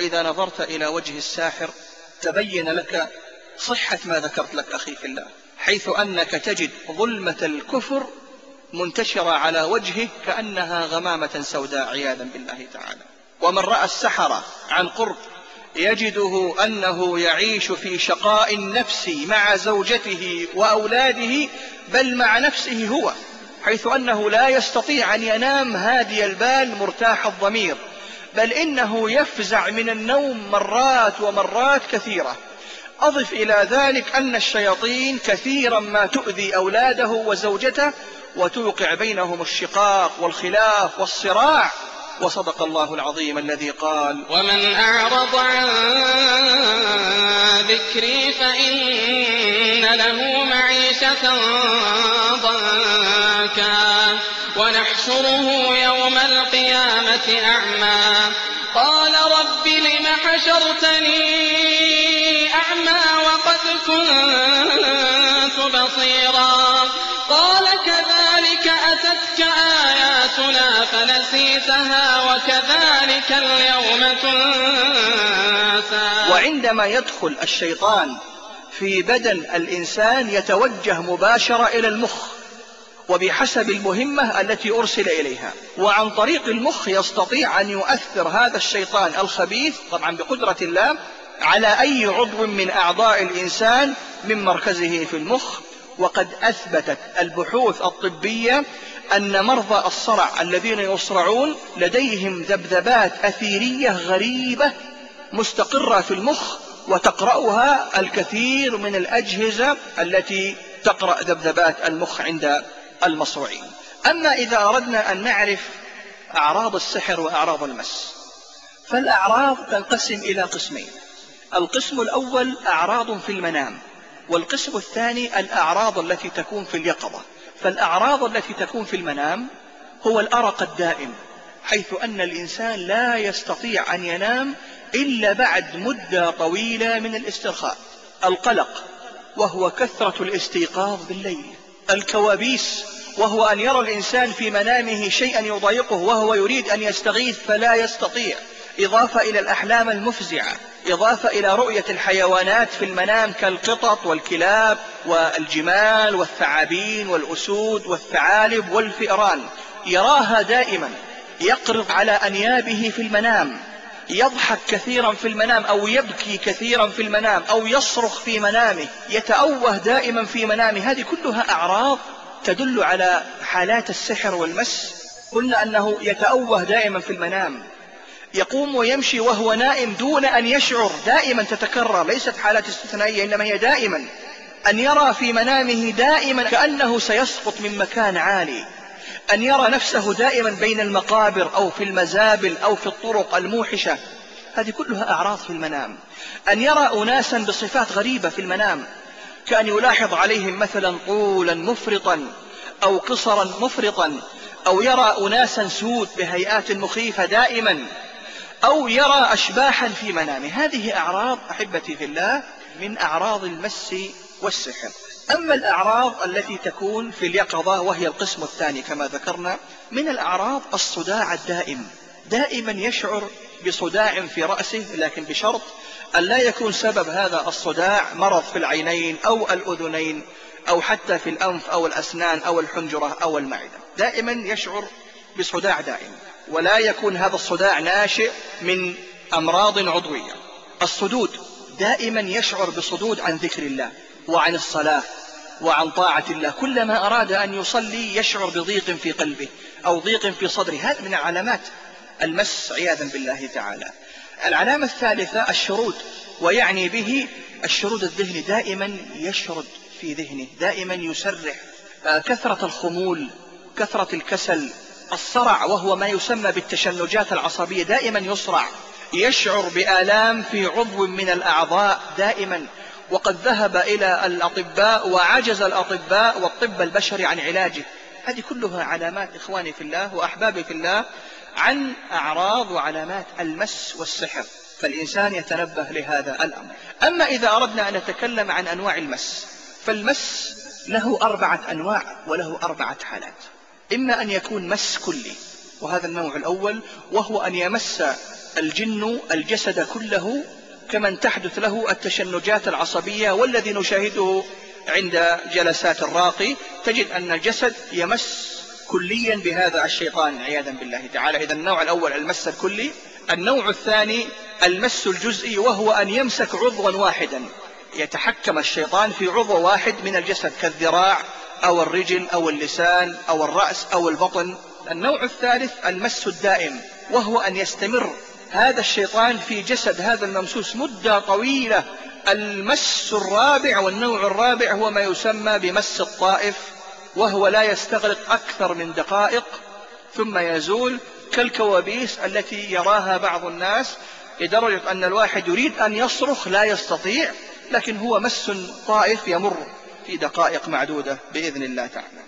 وإذا نظرت إلى وجه الساحر تبين لك صحة ما ذكرت لك أخي في الله، حيث أنك تجد ظلمة الكفر منتشرة على وجهه كأنها غمامة سوداء عياذا بالله تعالى. ومن رأى السحرة عن قرب يجده أنه يعيش في شقاء نفسي مع زوجته وأولاده، بل مع نفسه هو، حيث أنه لا يستطيع أن ينام هادي البال مرتاح الضمير، بل إنه يفزع من النوم مرات ومرات كثيرة. أضف إلى ذلك أن الشياطين كثيرا ما تؤذي أولاده وزوجته وتوقع بينهم الشقاق والخلاف والصراع. وصدق الله العظيم الذي قال: ومن أعرض عن ذكري فإن له معيشة ضنكا ونحشره يوم القيامة أعمى قال رب لم حشرتني أعمى وقد كنت بصيرا قال كذلك أتتك آياتنا فنسيتها وكذلك اليوم تنسى. وعندما يدخل الشيطان في بدن الإنسان يتوجه مباشرة إلى المخ وبحسب المهمة التي أرسل إليها، وعن طريق المخ يستطيع أن يؤثر هذا الشيطان الخبيث طبعا بقدرة الله على أي عضو من أعضاء الإنسان من مركزه في المخ. وقد أثبتت البحوث الطبية أن مرضى الصرع الذين يصرعون لديهم ذبذبات أثيرية غريبة مستقرة في المخ، وتقرأها الكثير من الأجهزة التي تقرأ ذبذبات المخ عند المصروعين. أما إذا أردنا أن نعرف أعراض السحر وأعراض المس، فالأعراض تنقسم إلى قسمين: القسم الأول أعراض في المنام، والقسم الثاني الأعراض التي تكون في اليقظة. فالأعراض التي تكون في المنام هو الأرق الدائم، حيث أن الإنسان لا يستطيع أن ينام إلا بعد مدة طويلة من الاسترخاء. القلق وهو كثرة الاستيقاظ بالليل. الكوابيس وهو أن يرى الإنسان في منامه شيئا يضايقه وهو يريد أن يستغيث فلا يستطيع، إضافة إلى الأحلام المفزعة، إضافة إلى رؤية الحيوانات في المنام كالقطط والكلاب والجمال والثعابين والأسود والثعالب والفئران، يراها دائما، يقرض على أنيابه في المنام، يضحك كثيرا في المنام أو يبكي كثيرا في المنام أو يصرخ في منامه، يتأوه دائما في منامه. هذه كلها أعراض تدل على حالات السحر والمس. قلنا أنه يتأوه دائما في المنام، يقوم ويمشي وهو نائم دون أن يشعر، دائما تتكرر، ليست حالات استثنائية إنما هي دائما. أن يرى في منامه دائما كأنه سيسقط من مكان عالي، أن يرى نفسه دائما بين المقابر أو في المزابل أو في الطرق الموحشة، هذه كلها أعراض في المنام. أن يرى أناسا بصفات غريبة في المنام، كأن يلاحظ عليهم مثلا طولا مفرطا أو قصرا مفرطا، أو يرى أناسا سود بهيئات مخيفة دائما، أو يرى أشباحا في منامه. هذه أعراض أحبتي في الله من أعراض المس والسحر. أما الأعراض التي تكون في اليقظة وهي القسم الثاني كما ذكرنا، من الأعراض الصداع الدائم، دائما يشعر بصداع في رأسه، لكن بشرط أن لا يكون سبب هذا الصداع مرض في العينين أو الأذنين أو حتى في الأنف أو الأسنان أو الحنجرة أو المعدة. دائما يشعر بصداع دائم، ولا يكون هذا الصداع ناشئ من أمراض عضوية. الصدود، دائما يشعر بصدود عن ذكر الله وعن الصلاة وعن طاعة الله، كلما أراد أن يصلي يشعر بضيق في قلبه أو ضيق في صدره. هذا من علامات المس عياذا بالله تعالى. العلامة الثالثة الشرود، ويعني به الشرود الذهني، دائما يشرد في ذهنه، دائما يسرح. كثرة الخمول، كثرة الكسل. الصرع وهو ما يسمى بالتشنجات العصبية، دائما يصرع، يشعر بآلام في عضو من الأعضاء دائما. وقد ذهب إلى الأطباء وعجز الأطباء والطب البشري عن علاجه. هذه كلها علامات إخواني في الله وأحبابي في الله عن أعراض وعلامات المس والسحر، فالإنسان يتنبه لهذا الأمر. أما إذا أردنا أن نتكلم عن أنواع المس، فالمس له 4 أنواع وله 4 حالات. إما أن يكون مس كلي، وهذا النوع الأول، وهو أن يمس الجن الجسد كله كمن تحدث له التشنجات العصبية، والذي نشاهده عند جلسات الراقي تجد أن الجسد يمس كليا بهذا الشيطان عياذا بالله تعالى. إذا النوع الأول المس الكلي. النوع الثاني المس الجزئي، وهو أن يمسك عضوا واحدا، يتحكم الشيطان في عضو واحد من الجسد كالذراع أو الرجل أو اللسان أو الرأس أو البطن. النوع الثالث المس الدائم، وهو أن يستمر هذا الشيطان في جسد هذا الممسوس مدة طويلة. المس الرابع والنوع الرابع هو ما يسمى بمس الطائف، وهو لا يستغرق أكثر من دقائق ثم يزول، كالكوابيس التي يراها بعض الناس، لدرجة أن الواحد يريد أن يصرخ لا يستطيع، لكن هو مس طائف يمر في دقائق معدودة بإذن الله تعالى.